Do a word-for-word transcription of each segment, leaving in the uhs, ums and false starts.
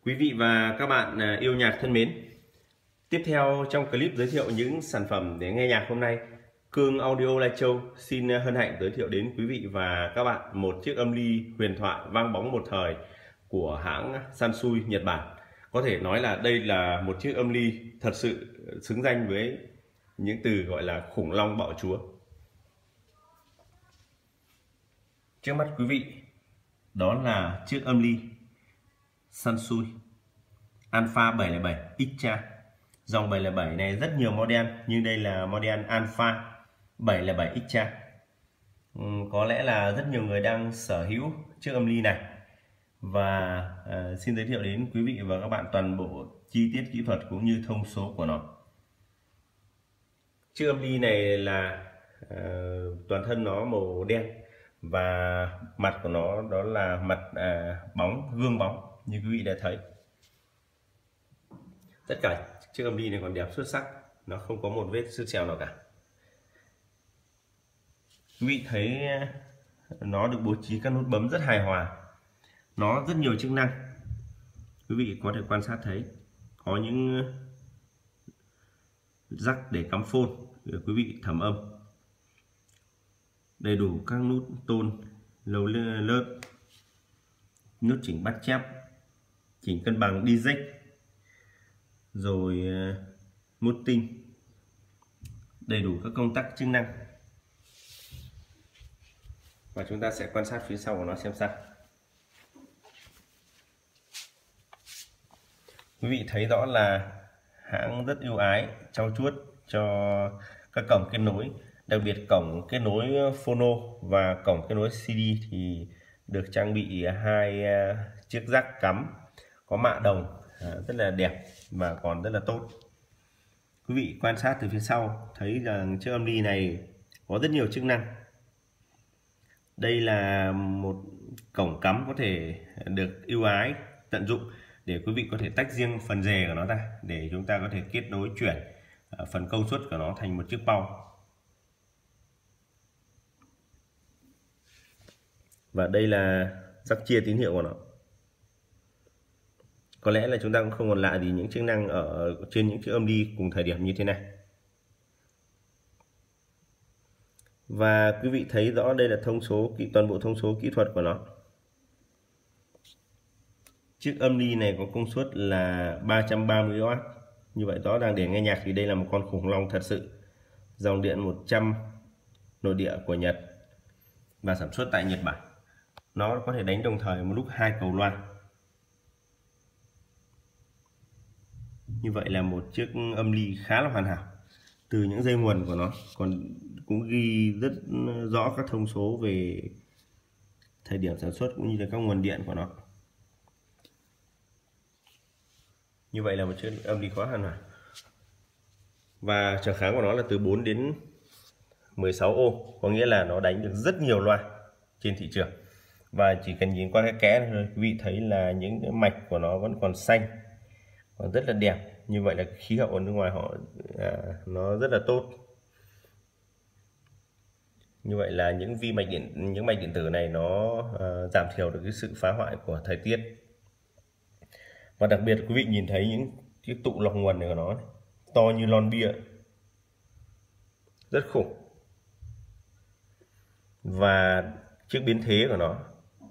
Quý vị và các bạn yêu nhạc thân mến, tiếp theo trong clip giới thiệu những sản phẩm để nghe nhạc hôm nay, Cương Audio Lai Châu xin hân hạnh giới thiệu đến quý vị và các bạn một chiếc âm ly huyền thoại vang bóng một thời của hãng Sansui Nhật Bản. Có thể nói là đây là một chiếc âm ly thật sự xứng danh với những từ gọi là khủng long bạo chúa. Trước mắt quý vị đó là chiếc âm ly Sansui Alpha bảy không bảy Xtra. Dòng bảy không bảy này rất nhiều model, nhưng đây là model Alpha bảy không bảy Xtra. uhm, Có lẽ là rất nhiều người đang sở hữu chiếc âm ly này. Và uh, xin giới thiệu đến quý vị và các bạn toàn bộ chi tiết kỹ thuật cũng như thông số của nó. Chiếc âm ly này là uh, toàn thân nó màu đen, và mặt của nó đó là mặt uh, bóng, gương bóng như quý vị đã thấy. Tất cả chiếc âm ly này còn đẹp xuất sắc, nó không có một vết xước xèo nào cả. Quý vị thấy nó được bố trí các nút bấm rất hài hòa, nó rất nhiều chức năng. Quý vị có thể quan sát thấy có những jack để cắm phone để quý vị thẩm âm, đầy đủ các nút tôn, lầu lớp, nút chỉnh bắt chép, chỉnh cân bằng đi rách, rồi mút tinh, đầy đủ các công tắc chức năng. Và chúng ta sẽ quan sát phía sau của nó xem sao. Quý vị thấy rõ là hãng rất ưu ái trau chuốt cho các cổng kết nối, đặc biệt cổng kết nối phono và cổng kết nối xê đê thì được trang bị hai chiếc jack cắm có mạ đồng rất là đẹp và còn rất là tốt. Quý vị quan sát từ phía sau thấy rằng chiếc âm ly này có rất nhiều chức năng. Đây là một cổng cắm có thể được ưu ái tận dụng để quý vị có thể tách riêng phần rề của nó ra, để chúng ta có thể kết nối chuyển phần công suất của nó thành một chiếc bao. Và đây là jack chia tín hiệu của nó. Có lẽ là chúng ta cũng không còn lạ gì những chức năng ở trên những chiếc âm ly cùng thời điểm như thế này. Và quý vị thấy rõ đây là thông số, toàn bộ thông số kỹ thuật của nó. Chiếc âm ly này có công suất là ba trăm ba mươi oát. Như vậy rõ ràng để nghe nhạc thì đây là một con khủng long thật sự. Dòng điện một trăm nội địa của Nhật và sản xuất tại Nhật Bản. Nó có thể đánh đồng thời một lúc hai cầu loa. Như vậy là một chiếc âm ly khá là hoàn hảo. Từ những dây nguồn của nó còn cũng ghi rất rõ các thông số về thời điểm sản xuất cũng như là các nguồn điện của nó. Như vậy là một chiếc âm ly khá hoàn hảo. Và trở kháng của nó là từ bốn đến mười sáu ô, có nghĩa là nó đánh được rất nhiều loa trên thị trường. Và chỉ cần nhìn qua cái kẽ này thôi, quý vị thấy là những cái mạch của nó vẫn còn xanh, còn rất là đẹp. Như vậy là khí hậu ở nước ngoài họ à, nó rất là tốt. Như vậy là những vi mạch điện, những mạch điện tử này nó à, giảm thiểu được cái sự phá hoại của thời tiết. Và đặc biệt quý vị nhìn thấy những cái tụ lọc nguồn này của nó này, to như lon bia, rất khủng. Và chiếc biến thế của nó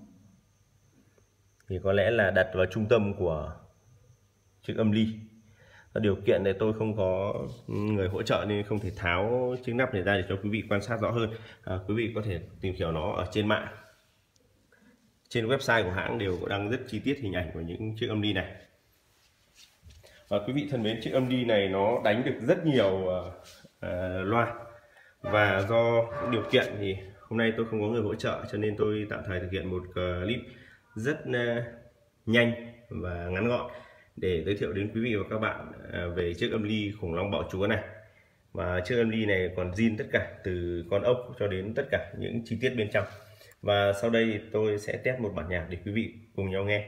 thì có lẽ là đặt vào trung tâm của chiếc âm ly. Điều kiện này tôi không có người hỗ trợ nên không thể tháo chiếc nắp này ra để cho quý vị quan sát rõ hơn. À, quý vị có thể tìm hiểu nó ở trên mạng. Trên website của hãng đều có đăng rất chi tiết hình ảnh của những chiếc âm ly này. Và quý vị thân mến, chiếc âm ly này nó đánh được rất nhiều uh, uh, loa. Và do điều kiện thì hôm nay tôi không có người hỗ trợ, cho nên tôi tạm thời thực hiện một clip rất uh, nhanh và ngắn gọn để giới thiệu đến quý vị và các bạn về chiếc âm ly khủng long bạo chúa này. Và chiếc âm ly này còn zin tất cả từ con ốc cho đến tất cả những chi tiết bên trong. Và sau đây tôi sẽ test một bản nhạc để quý vị cùng nhau nghe.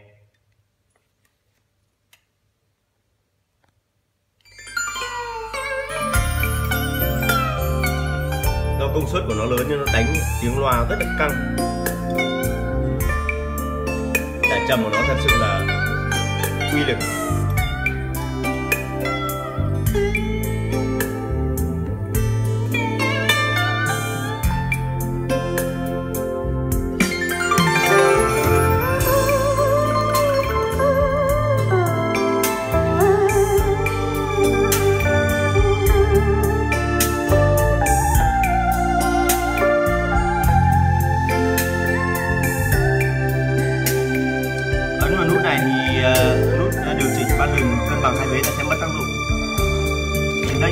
Do công suất của nó lớn nên nó đánh tiếng loa rất là căng. Đàn trầm của nó thật sự là quy lực. Nút điều chỉnh ba đường cân bằng hai vế là sẽ mất tác dụng. Đây.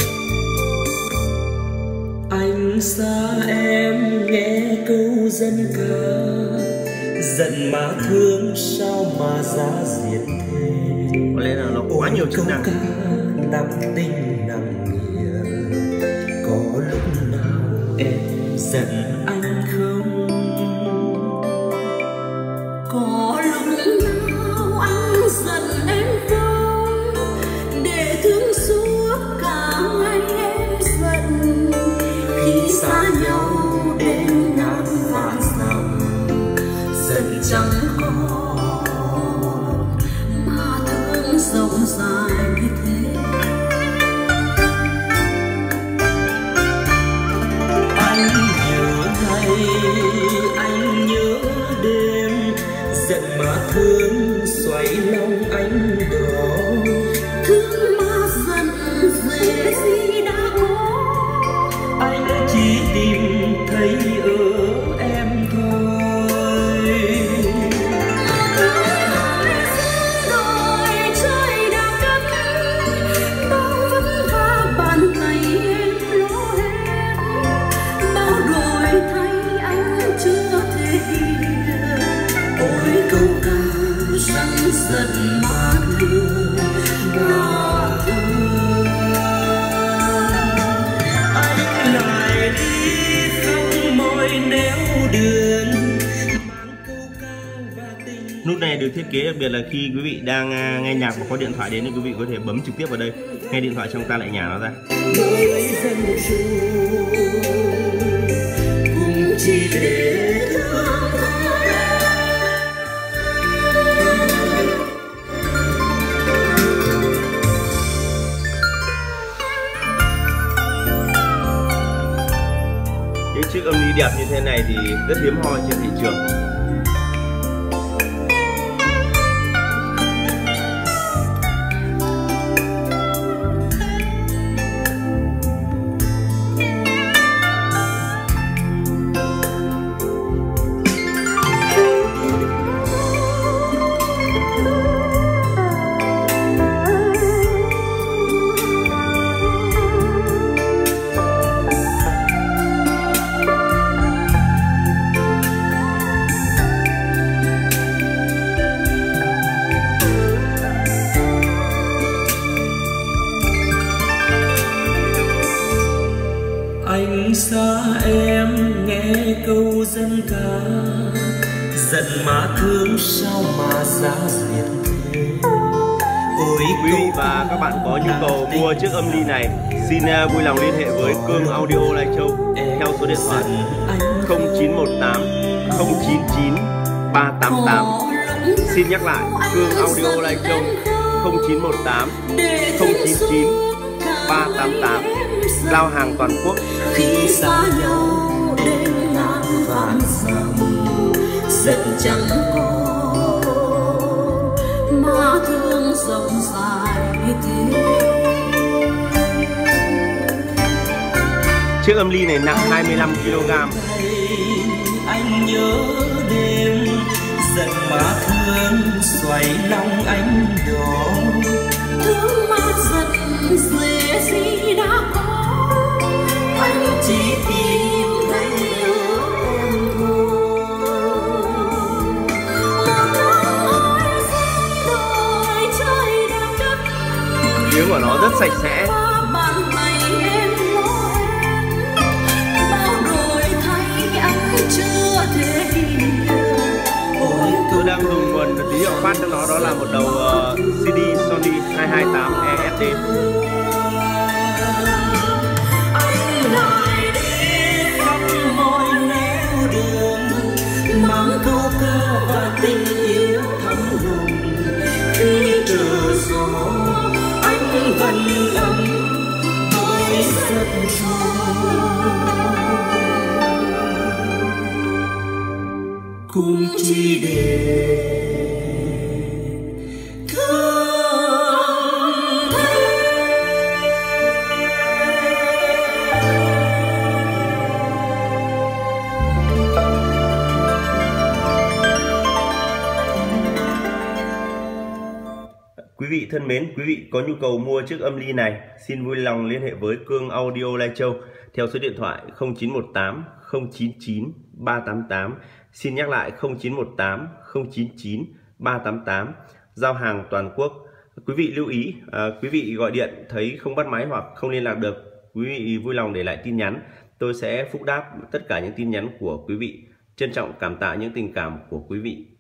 Anh xa em nghe câu dân ca, giận mà thương sao mà giá diệt thế. Có lẽ là nó quá nhiều chức năng. Nặng tình nặng nghĩa, có lúc nào em giận anh không? Có lúc nào anh giận em không? Để thương suốt cả ngày em giận. Khi xa nhau đến ngàn vạn dặm, giận chẳng còn mà thương rộng dài như thế. Anh nhớ ngày, anh nhớ đêm, giận mà thương xoay lòng anh đỏ. Thương mà giận dễ gì đã có, anh chỉ tìm thấy ở em thôi. rồi trời đã cất bao vất vả bàn tay em lo hết, bao đổi thay anh chưa thể hiểu. Ôi câu ca rằng giận mà thương mà thương. Anh lại đi khắp mọi nẻo đường, mang câu ca và tình. Nút này được thiết kế đặc biệt là khi quý vị đang nghe nhạc và có điện thoại đến thì quý vị có thể bấm trực tiếp vào đây, nghe điện thoại xong ta lại nhả nó ra. Mới dân chung cũng chỉ để thương thôi. Cái chiếc âm ly đẹp như thế này thì rất hiếm hoi trên thị trường. Anh xa em nghe câu dân ca, giận mà thương sao mà giá diệt thế. Ôi Quý vị và các bạn có nhu cầu mua chiếc âm ly này, xin vui lòng liên hệ với Cương Audio Lai Châu theo số điện thoại không chín một tám không chín chín ba tám tám. Xin nhắc lại, Cương Audio Lai Châu không chín một tám không chín chín ba tám tám, giao hàng toàn quốc. Khi xa nhau đến ngàn vạn dặm, giận chẳng còn mà thương rộng dài thế. Chiếc âm ly này nặng hai mươi lăm ki lô gam. Anh nhớ đêm, giận mà thương xoay lòng anh đỏ. Thương mà giận dễ gì đã có, anh chỉ tìm thấy ở em thôi. Một năm ơi xin đôi trời đã cất, Tiếng của nó rất sạch sẽ. bàn tay em lo hết, bao đổi thay anh chưa thể hiểu. Ôi Tôi đang dùng nguồn tín hiệu phát cho nó, đó là một đầu uh, xê đê Sony hai hai tám E S D. anh lại đi khắp mọi nẻo đường, mang câu ca và tình yêu thắm hùng. Khi trời anh vẫn ấm với giấc mơ cùng chỉ để Quý vị thân mến, quý vị có nhu cầu mua chiếc âm ly này, xin vui lòng liên hệ với Cương Audio Lai Châu theo số điện thoại không chín một tám không chín chín ba tám tám. Xin nhắc lại không chín một tám không chín chín ba tám tám. Giao hàng toàn quốc. Quý vị lưu ý, à, quý vị gọi điện thấy không bắt máy hoặc không liên lạc được, quý vị vui lòng để lại tin nhắn. Tôi sẽ phúc đáp tất cả những tin nhắn của quý vị. Trân trọng cảm tạ những tình cảm của quý vị.